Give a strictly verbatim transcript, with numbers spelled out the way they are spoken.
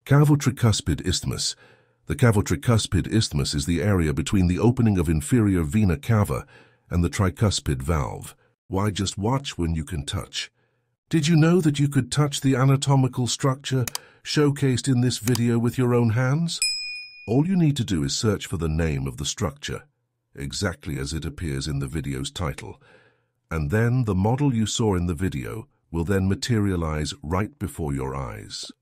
Cavotricuspid isthmus. The Cavotricuspid isthmus is the area between the opening of inferior vena cava and the tricuspid valve. Why just watch when you can touch? Did you know that you could touch the anatomical structure showcased in this video with your own hands? All you need to do is search for the name of the structure, exactly as it appears in the video's title, and then the model you saw in the video will then materialize right before your eyes.